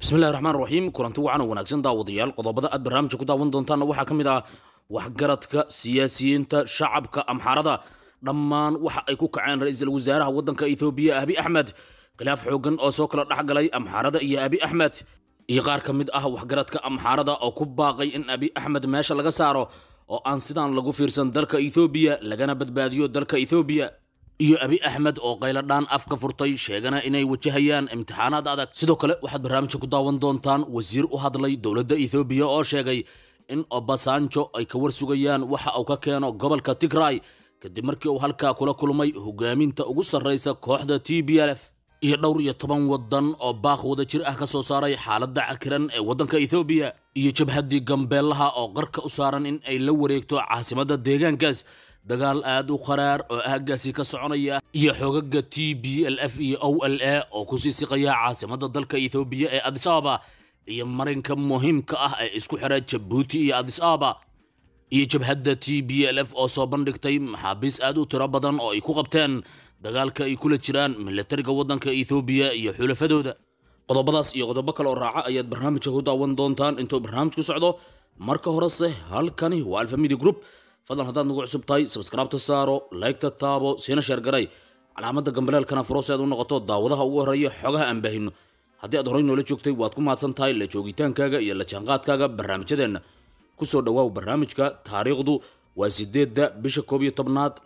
بسم الله الرحمن الرحيم كلنتي وعنا وناغسن داوديال qodobada aad barnaamijka ku daawan doontaan waxa kamid ah waxgaradka siyaasiyiinta shacabka amxarada dhammaan waxa ay ku kaceen ra'iisul wasaaraha wadanka Ethiopia Abiy Ahmed khilaaf xoogan oo soo kala dhaxgalay amxarada iyo Abiy Ahmed iyo qaar kamid ah waxgaradka amxarada oo ku baaqay in Abiy Ahmed meesha laga saaro oo aan sidaan lagu fiirsan dalka Ethiopia lagana badbaadiyo dalka Ethiopia iyo Abiy Ahmed oo qayladaan afka furtay sheegana inay wajahayaan imtixaanaad adag sidoo kale waxaad barnaamijka ku daawan doontaan wasiir u hadlay dawladda Ethiopia oo sheegay in Obasanjo ay ka warsugayaan waxa uu ka keeno gobolka Tigray kadib markii uu halka kula kulmay hogaaminta ugu sareysa kooxda TPLF iyo dhowr iyo 10 wadan oo baaq wada jir ah ka soo saaray xaaladda cakiran ee wadanka Ethiopia iyo jabhadii Gambeelaha oo qarka u saaran in ay la wareegto caasimadda deegaankaas dagaal aad u qaraar oo aagaasi ka soconaya iyo xogaga TPLF iyo OLA oo ku sii siqaya caasimadda dalka Ethiopia ee Addis Ababa iyo marinka muhiimka ah ee isku xira Djibouti iyo Addis Ababa iyo jabhadda TPLF oo soo bandhigtay maxaabiis aad u tiro badan oo ay ku qabteen dagaalka ay kula jiraan militariga wadanka Ethiopia iyo xulafadooda qodobadaas iyo qodobo kale oo raaca ayaad barnaamijka ku daawan doontaan intuu barnaamijku socdo marka horese halkani waa Alfa Media Group fadlan haddaad nagu cusub tahay subscribe ta saaro like ta taabo siina share garay calaamada gambaleelkana furo si aad u noqoto daawadaha ugu horeeya xogaha aan baahino haddii aad horey noola joogtay waad ku mahadsan tahay la joogitaankaaga iyo la jaanqaadkaaga barnaamijyadeena ku soo dhawaaw barnaamijka taariikhdu waa 8 bisha 11aad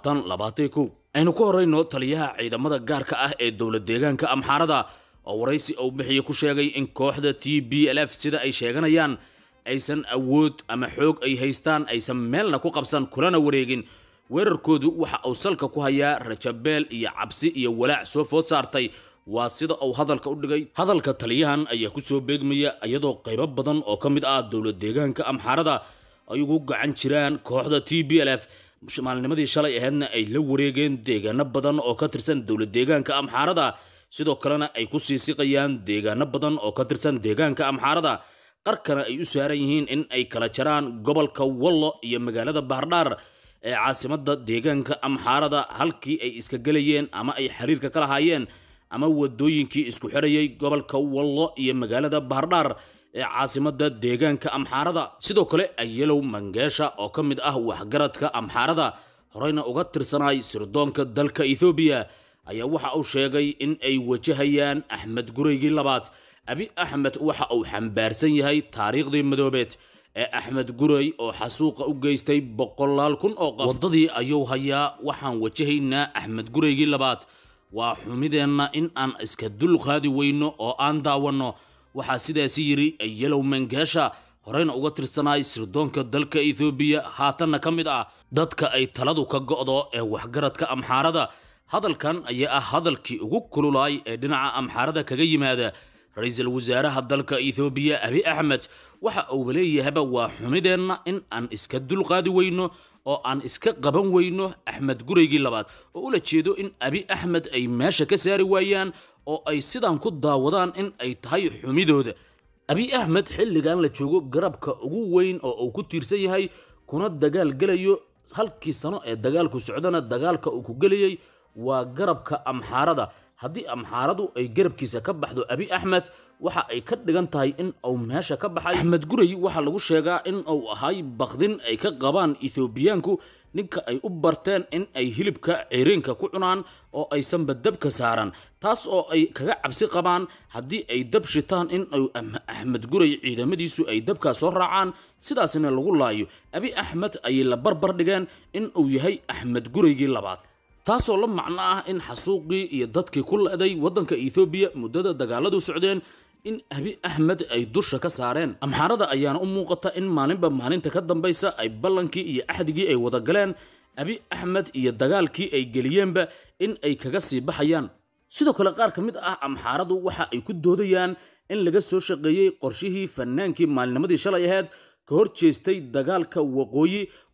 2021 aynu ku horeyno taliyaha ciidamada gaarka ah ee dawlad deegaanka amxarada oo waraysi uu bixiyo ku sheegay in kooxda TPLF sida ay sheeganayaan aysan awood ama xoog ay haystaan aysan meelna ku qabsan kulana wareegin weerarkoodu waxa uu salka ku hayaa rajabeel iyo cabsi iyo walaac soo food saartay waa sida uu hadalka u dhigay hadalka taliyahan ayaa ku soo beegmaya iyadoo qaybo badan oo kamid ah dawlad deegaanka amxarada ay ugu gacan jiraan kooxda TPLF maalnimadii shalay ahaydna ay la wareegeen deegaano badan oo ka tirsan dawlad deegaanka amxarada sidoo kalena ay ku sii siqayaan deegaano badan oo ka tirsan deegaanka amxarada qarkana ay u saaran yihiin in ay kala jaraan gobolka Wallo iyo magaalada Bahardar ee caasimadda deegaanka amxarada halkii ay iska galayeen ama ay xiriirka kala hayeen ama wadooyinkii isku xirayay gobolka Wallo iyo magaalada Bahardar ee caasimadda deegaanka amxarada sidoo kale Ayelow Mangesha oo kamid ah waxgaradka amxarada horeyna uga tirsanay sirdoonka dalka Ethiopia ayaa waxa uu sheegay in ay wajahayaan Axmed Gureygi labaad Abiy Ahmed waxa uu xambaarsan yahay taariikhdii madoobeed ee Axmed Gurey oo xasuuqa u geystay 100,000 oo qof wadadii ayuu hayaa waxaan wajahaynaa Axmed Gureygi labaad waa xumideena in aan iska dul qaadi weyno oo aan daawano waxa sidaas yiri Ayelow Mangesha horeyna uga tirsanay sirdoonka dalka Ethiopia haatanna kamid ah dadka ay taladu ka go'do ee waxgaradka amxarada hadalkan ayaa ah hadalkii ugu kululay ee dhinaca amxarada kaga yimaada ra'iisul wasaaraha dalka Ethiopia Abiy Ahmed waxa uu leeyahay waa xumideena in aan iska dul qaadi weyno oo aan iska qaban weyno Axmed Gureygi labaad oo ula jeedo in Abiy Ahmed ay meesha ka saari waayaan oo ay sidaan ku daawadaan in ay tahay xumidooda Abiy Ahmed xilligan la joogo garabka ugu weyn oo uu ku tiirsan yahay kuna dagaal galayo halkii sano ee dagaalku socdana dagaalka uu ku galiyay waa garabka amxarada haddii amxaradu ay garabkiisa ka baxdo Abiy Ahmed waxa ay ka dhigan tahay in uu meesha ka baxay Axmed Gurey waxa lagu sheegaa in uu ahay baqdin ay ka qabaan Ethiopiaanku ninka ay u barteen in ay hilibka ceerinka ku cunaan oo aysan badabka saaran taas oo ay kaga cabsi qabaan haddii ay dab shitaan in Axmed Gurey ciidamadiisu ay dabka soo raacaan sidaasna lagu laayo Abiy Ahmed ay la barbar dhigeen in uu yahay Axmed Gureygi labaad taasoo la macno ah in xasuuqii iyo dadkii ku leeday wadanka Ethiopia muddada dagaaladu socdeen in Abiy Ahmed ay dusha ka saareen amxarada ayaana u muuqata in maalinba maalinta ka dambaysa ay ballankii iyo axdigii ay wada galeen Abiy Ahmed iyo dagaalkii ay geliyeenba in ay kaga sii baxayaan sidoo kale qaar kamid ah amxaradu waxa ay ku doodayaan in laga soo shaqeeyay qorshihii fanaankii maalnimadii shalay ahayd ka hor jeestay dagaalka waqooyi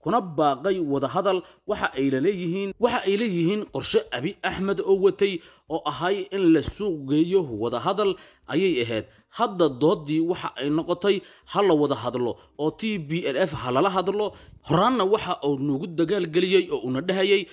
kuna baaqay wada hadal waxa ay leeyihiin qorshe Abiy Ahmed oo watay oo ahay in la suuq geeyo wada hadal ayay ahayd hadda doodii waxa ay noqotay hal wada hadlo oo TPLF halala hadlo horaanna waxa uu nugu dagaal galiyay oo una dhahayay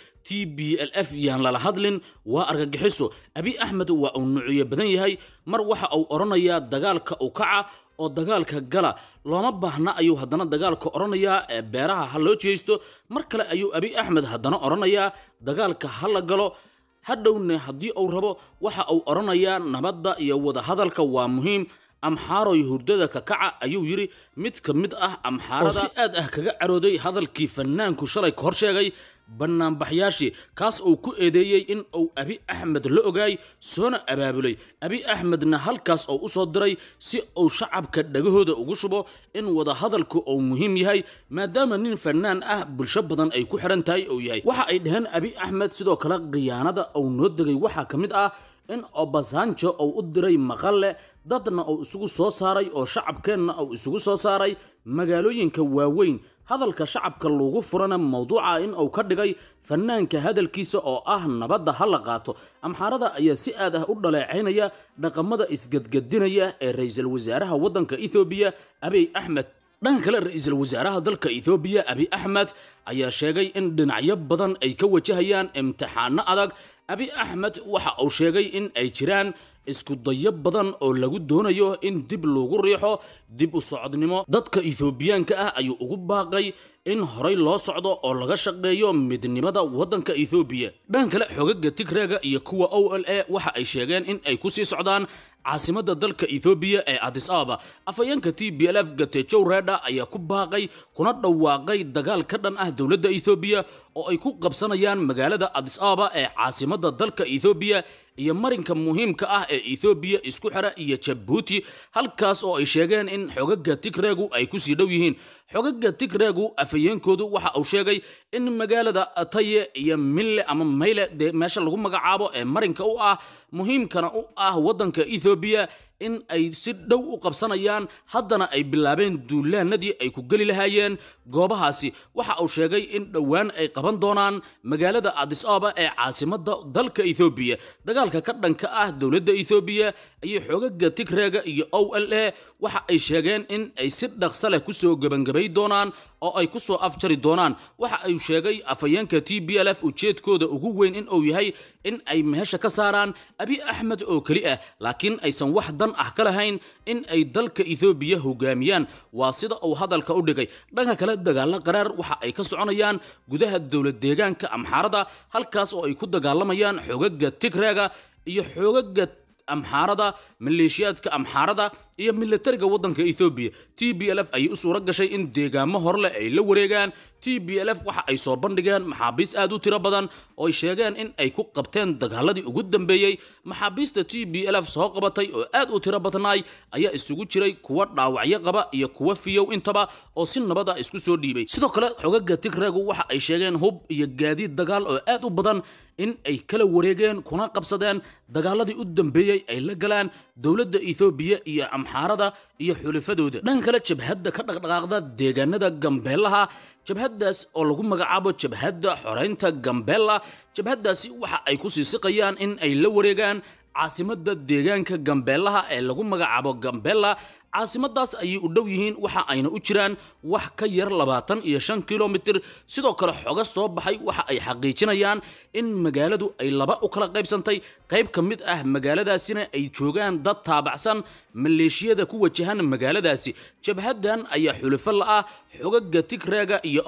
TPLF yaan la hadlin waa argagixiso Abiy Ahmed waa uu nuuciye badan yahay mar waxa uu oranayaa dagaalka uu kaca oo dagaalka gala looma baahna ayuu haddana dagaalka oranayaa ee beeraha ha loo jeesto mar kale ayuu Abiy Ahmed haddana oranayaa dagaalka ha la galo hadhowna haddii uu rabo waxa uu oranayaa nabadda iyo wada hadalka waa muhiim amxaaroy hurdada ka kaca ayuu yiri mid ka mid ah amxaarada si aad ah kaga carooday hadalkii fanaanku shalay ka hor sheegay banaanbaxyaashii kaas uu ku eedeeyay in uu Abiy Ahmed la ogaay soona abaabulay Abiy Ahmedna halkaas oo u soo diray si uu shacabka dhagahooda ugu shubo in wada hadalku uu muhiim yahay maadaama nin fanaan ah bulsho badan ay ku xiran tahay oo yahay waxa ay dhaheen Abiy Ahmed sidoo kale qiyaanada uu noo degay waxa kamid ah in Obasanjo uu u diray maqalle dadna uu isugu soo saaray oo shacabkeenna uu isugu soo saaray magaalooyinka waaweyn hadalka shacabka loogu furana mawduuca in uu ka dhigay fanaanka hadalkiisa oo ah nabadda hal la qaato amxaarada ayaa si aad ah u dhaleecaynaya dhaqamada isgadgadinaya ee ra'iisul wasaaraha waddanka Ethiopia Abiy Ahmed dhanka kale ra'iisul wasaaraha dalka Ethiopia Abiy Ahmed ayaa sheegay in dhinacyo badan ay ka wajahayaan imtixaano adag Abiy Ahmed waxa uu sheegay in ay jiraan isku dayo badan oo lagu doonayo in dib loogu riixo dib u socodnimo dadka Ethiopiaanka ah ayuu ugu baaqay in horay loo socdo oo laga shaqeeyo midnimada waddanka Ethiopia dhanka kale xogaga Tigreega iyo kuwa OLA waxa ay sheegeen in ay ku sii socdaan caasimada dalka Ethiopia ee Addis Ababa afayeenka TPLF Getachew Reda ayaa ku baaqay kuna dhawaaqay dagaal ka dhan ah dawladda Ethiopia oo ay ku qabsanayaan magaalada Addis Ababa ee caasimada dalka Ethiopia iyo marinka muhiimka ah ee Ethiopia isku xira iyo Djibouti halkaas oo ay sheegeen in xogaga Tigreegu ay ku sii dhow yihiin xogaga Tigreegu afayeenkoodu waxa uu sheegay in magaalada Ataye iyo Mille ama Meyle meesha lagu magacaabo ee marinka u ah muhiimkana u ah waddanka Ethiopia in ay si dhow u qabsanayaan haddana ay bilaabeen duulaanadii ay ku gali lahaayeen goobahaasi waxa uu sheegay in dhawaan ay qaban doonaan magaalada Addis Ababa ee caasimada dalka Ethiopia dagaalka ka dhanka ah dawladda Ethiopia iyo xogaga Tigreega iyo OLA waxa ay sheegeen in ay si dhaqso leh ku soo gabangabay doonaan oo ay ku soo afjari doonaan waxa ay sheegay afayeenka TPLF ujeedkooda ugu weyn in uu yahay in ay meesha ka saaraan Abiy Ahmed oo kali ah laakiin aysan wax dan ah ka lahayn in ay dalka Ethiopia hogaamiyaan waa sida uu hadalka u dhigay dhanka kale dagaalo qaraar waxa ay ka soconayaan gudaha dawlad deegaanka amxaarada halkaas oo ay ku dagaalamayaan xogaga Tigreega iyo xogaga amxaarada maleeshiyaadka amxaarada iyo militariga waddanka Ethiopia TPLF ay u suura gashay in deegaamo horle ay la wareegaan TPLF waxa ay soo bandhigeen maxaabiis aad u tiro badan oo ay sheegeen in ay ku qabteen dagaaladii ugu dambeeyay maxaabiista TPLF soo qabatay oo aad u tiro badnaay ayaa isugu jiray kuwa dhaawacyo qaba iyo kuwa fiyow intaba oo si nabad ah isku soo dhiibay sidoo kale xogaga Tigreegu waxa ay sheegeen hub iyo gaadiid dagaal oo aad u badan in ay kala wareegeen kuna qabsadeen dagaaladii u dambeeyay ay la galaan dawladda Ethiopia iyo amxaarada iyo xulafadooda dhanka kale jabhadda ka dhaqdhaqaaqda deegaanada Gambeelaha jabhaddaas oo lagu magacaabo jabhadda xoreynta Gambeella jabhaddaasi waxa ay ku siisiqayaan in ay la wareegaan caasimada deegaanka Gambeelaha ee lagu magacaabo Gambeella caasimadaas ay u dhow yihiin waxa ayna u jiraan wax ka yar 25 kilomitir sidoo kale xoga soo baxay waxa ay xaqiijinayaan in magaaladu ay laba u kala qaybsantay qayb ka mid ah magaaladaasina ay joogaan dad taabacsan maleeshiyada ku wajahan magaaladaasi jabhadan ayaa xulufo la ah xogaga Tigreega iyo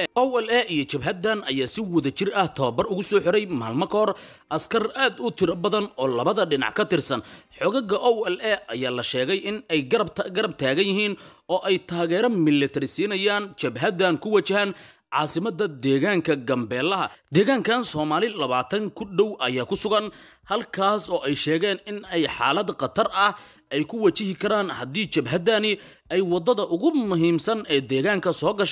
OLA iyo jabhadan ayaa si wada jir ah tababar ugu soo xiray maalmo ka hor askar aad u tiro badan oo labada dhinac ka tirsan xogaga OLA ayaa la sheegay in ay garab taagan yihiin oo ay taageero military siinayaan jabhadan ku wajahan caasimada deegaanka Gambeelaha deegaankan Soomaali 20 ku dhow ayaa ku sugan halkaas oo ay sheegeen in ay xaalad khatar ah ay ku wajihi karaan haddii jabhadani ay wadada ugu muhiimsan ee deegaanka soo gasha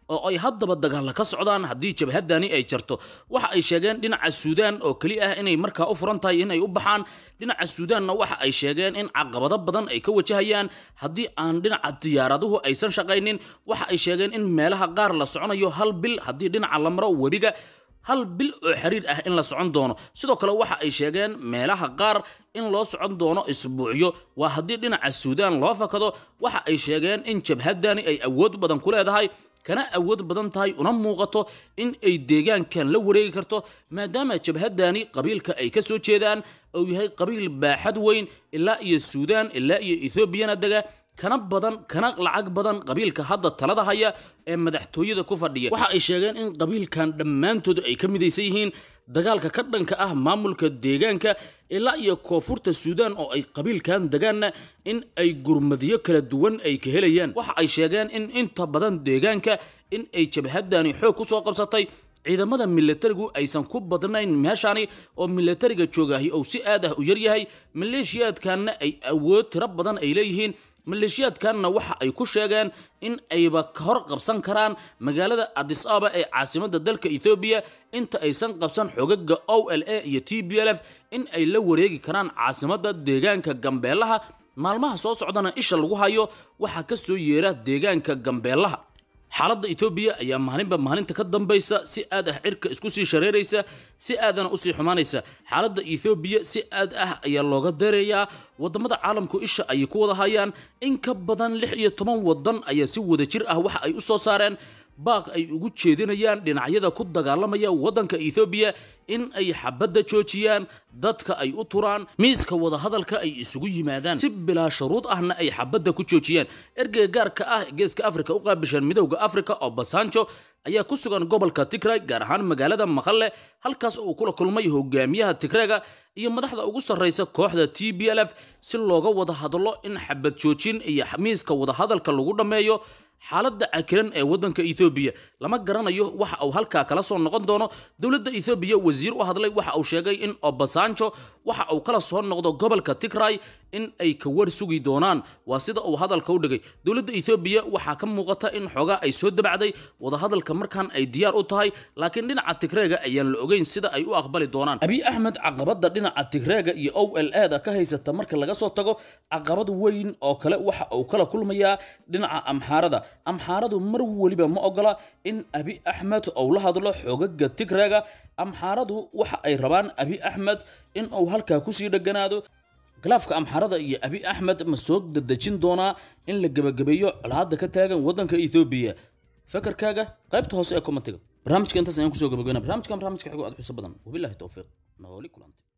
oo ay haddaba dagaal ka socdaan haddii jabhadani ay jarto waxa ay sheegeen dhinaca Suudaan oo kali ah inay markaa u furan tahay inay u baxaan dhinaca Suudaanna waxa ay sheegeen in caqabado badan ay ka wajahayaan haddii aan dhinaca diyaaraduhu aysan shaqaynin waxa ay sheegeen in meelaha qaar la soconayo hal bil haddii dhinaca la maro webiga hal bil oo xiriir ah in la socon doono sidoo kale waxa ay sheegeen meelaha qaar in loo socon doono isbuucyo waa haddii dhinaca Suudaan loo fakado waxa ay sheegeen in jabhadani ay awood badan ku leedahay kana awood badan tahay una muuqato in ay deegaankan la wareegi karto maadaama jabhadani qabiilka ay ka soo jeedaan oo yahay qabiil baaxad weyn ilaa iyo Suudaan ilaa iyo Ethiopia daga kana badan kana lacag badan qabiilka hadda talada haya ee madaxtooyada ku fadhiya waxa ay sheegeen in qabiilkan dhammaantood ay ka midaysan yihiin dagaalka ka dhanka ah maamulka deegaanka ilaa iyo koonfurta Suudaan oo ay qabiilkan dagaana in ay gurmadiyo kala duwan ay ka helayaan waxa ay sheegeen in inta badan deegaanka in ay jabhadani xoog ku soo qabsatay ciidamada militarigu aysan ku badnayn meeshani oo militariga joogahay oo si aad ah u yar yahay maleeshiyaadkana ay awood tiro badan ay leeyihiin maleeshiyaadkana waxa ay ku sheegeen in ayba ka hor qabsan karaan magaalada Addis Ababa ee caasimadda dalka Ethiopia inta aysan qabsan xogaga OLA iyo TPLF in ay la wareegi karaan caasimadda deegaanka Gambeelaha maalmaha soo socdana isha lagu hayo waxa ka soo yeera deegaanka Gambeelaha xaaladda Ethiopia ayaa maalinta ka dambaysa si aad ah cirka isku sii shareeraysa si aadana u sii xumaanaysa xaaladda Ethiopia si aad ah ayaa looga dareeyaa wadamada caalamku isha ay ku wada hayaan in ka badan 16 wadan ayaa si wada jir ah waxa ay u soo saareen baaq ay ugu jeedinayaan dhinacyada ku dagaalamaya wadanka Ethiopia in ay xabadda joojiyaan dadka ay u turaan miiska wada hadalka ay isugu yimaadaan si bilaa shuruud ahna ay xabadda ku joojiyaan ergeyga gaarka ah geeska Afrika u qaabishan midowga Afrika oo Basanjo ayaa ku sugan gobolka Tigray gaar ahaan magaalada Maqale halkaas oo kula kulmay hogaamiyaha Tigrayga iyo madaxda ugu sareysa kooxda TPLF si looga wada hadlo in xabad joojin iyo miiska wada hadalka lagu dhameeyo xaaladda cakiran ee wadanka Ethiopia lama garanayo waxa uu halka kala soo noqon doono dawladda Ethiopia wasiir u hadlay waxa uu sheegay in Obasanjo waxa uu kala soo noqdo gobolka Tigray in ay ka war sugi doonaan waa sida uu hadalka u dhigay dawladda Ethiopia waxa ka muuqata in xogaa ay soo dabacday wada hadalka markan ay diyaar u tahay laakiin dhinaca Tigrayga ayaan la ogeyn sida ay u aqbali doonaan Abiy Ahmed caqabada dhinaca Tigrayga iyo OLA da ka haysata marka laga soo tago caqabad weyn oo kale waxa uu kala kulmayaa dhinaca Amxaaradu mar waliba ma ogola in Abiy Ahmed uu la hadlo xogaga Tigrayga Amxaaradu waxa ay rabaan Abiy Ahmed in uu halka ku sii dhaganaado khilaafka Amxaarada iyo Abiy Ahmed ma soo dadajin doona in la gabagabeeyo colaadda ka taagan wadanka Ethiopia fakarkaaga qaybta hoose ee commentiga barnaamijka intaas ayaan ku soo gabagabeynaa barnaamijka xigo aad xuso badan wabillahi tawfiiq nooli kulanta